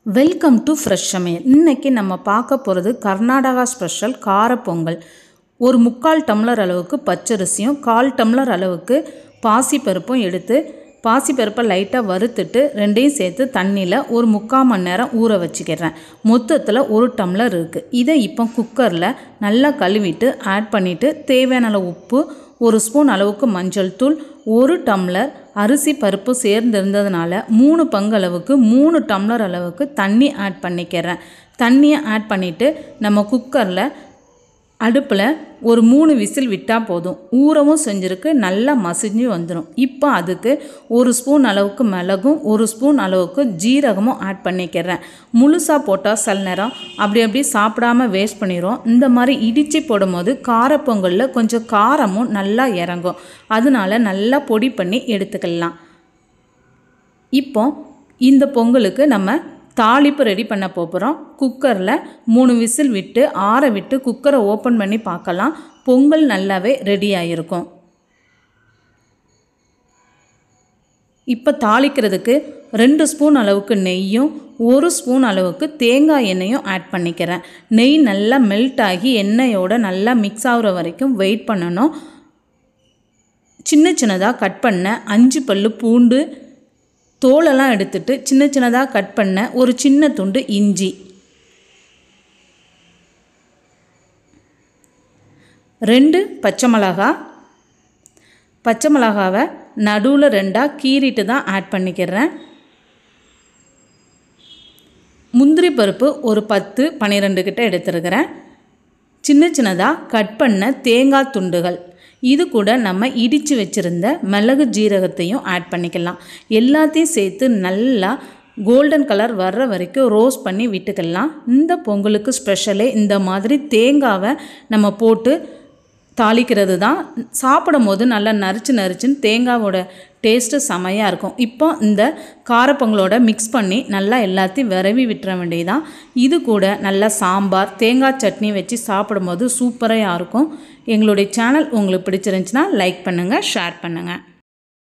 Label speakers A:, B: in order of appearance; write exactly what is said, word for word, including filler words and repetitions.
A: Welcome to fresh சமையல். இன்றைக்கி நம்ம பார்க்க போகிறது கர்நாடகா ஸ்பெஷல் கார பொங்கல். ஒரு முக்கால் டம்ளர் அளவுக்கு பச்சரிசியும் கால் டம்ளர் அளவுக்கு பாசிப்பருப்பும் எடுத்து பாசிப்பருப்பை லைட்டாக வறுத்துட்டு ரெண்டையும் சேர்த்து தண்ணியில் ஒரு முக்கால் மணி நேரம் ஊற வச்சுக்கிறேன். மொத்தத்தில் ஒரு டம்ளர் இருக்குது. இதை இப்போ குக்கரில் நல்லா கழுவிட்டு ஆட் பண்ணிவிட்டு தேவையான அளவு உப்பு, ஒரு ஸ்பூன் அளவுக்கு மஞ்சள் தூள், ஒரு டம்ளர் அரிசி பருப்பு சேர்ந்திருந்ததுனால மூணு பங்கு அளவுக்கு மூணு டம்ளர் அளவுக்கு தண்ணி ஆட் பண்ணிக்கிறேன். தண்ணியை ஆட் பண்ணிவிட்டு நம்ம குக்கரில் அடுப்பில் ஒரு மூணு விசில் விட்டால் போதும். ஊறவும் செஞ்சுருக்கு, நல்லா மசிஞ்சு வந்துடும். இப்போ அதுக்கு ஒரு ஸ்பூன் அளவுக்கு மிளகும் ஒரு ஸ்பூன் அளவுக்கு ஜீரகமும் ஆட் பண்ணிக்கிறேன். முழுசாக போட்டால் சில நேரம் அப்படி அப்படி சாப்பிடாமல் வேஸ்ட் பண்ணிடும். இந்த மாதிரி இடித்து போடும்போது காரப்பொங்கலில் கொஞ்சம் காரமும் நல்லா இறங்கும். அதனால நல்லா பொடி பண்ணி எடுத்துக்கலாம். இப்போ இந்த பொங்கலுக்கு நம்ம தாளிப்பு ரெடி பண்ண போகிறோம். குக்கரில் மூணு விசில் விட்டு ஆற விட்டு குக்கரை ஓப்பன் பண்ணி பார்க்கலாம். பொங்கல் நல்லாவே ரெடி ஆகிருக்கும். இப்போ தாளிக்கிறதுக்கு ரெண்டு ஸ்பூன் அளவுக்கு நெய்யும் ஒரு ஸ்பூன் அளவுக்கு தேங்காய் எண்ணெயும் ஆட் பண்ணிக்கிறேன். நெய் நல்லா மெல்ட் ஆகி எண்ணெயோடு நல்லா மிக்ஸ் ஆகிற வரைக்கும் வெயிட் பண்ணணும். சின்ன சின்னதாக கட் பண்ண அஞ்சு பல்லு பூண்டு, தோலெல்லாம் எடுத்துட்டு சின்ன சின்னதாக கட் பண்ண ஒரு சின்ன துண்டு இஞ்சி, ரெண்டு பச்சை மிளகா. பச்சை மிளகாவை நடுவில் ரெண்டாக கீறிட்டு தான் ஆட் பண்ணிக்கிறேன். முந்திரி பருப்பு ஒரு பத்து பன்னிரெண்டு கிட்ட எடுத்துருக்கிறேன். சின்ன சின்னதாக கட் பண்ண தேங்காய் துண்டுகள். இது கூட நம்ம இடித்து வச்சுருந்த மிளகு ஜீரகத்தையும் ஆட் பண்ணிக்கலாம். எல்லாத்தையும் சேர்த்து நல்லா கோல்டன் கலர் வர்ற வரைக்கும் ரோஸ்ட் பண்ணி விட்டுக்கலாம். இந்த பொங்கலுக்கு ஸ்பெஷலே இந்த மாதிரி தேங்காவை நம்ம போட்டு தாளிக்கிறது தான். சாப்பிடும் போது நல்லா நரிச்சு நரிச்சுன்னு தேங்காவோட டேஸ்ட்டு செமையாக இருக்கும். இப்போ இந்த காரப்பொங்கலோட மிக்ஸ் பண்ணி நல்லா எல்லாத்தையும் விரவி விட்டுற வேண்டியதான். இது கூட நல்லா சாம்பார், தேங்காய் சட்னி வச்சு சாப்பிடும்போது சூப்பராக இருக்கும். எங்களுடைய சேனல் உங்களுக்கு பிடிச்சிருந்துச்சுன்னா லைக் பண்ணுங்கள், ஷேர் பண்ணுங்கள்.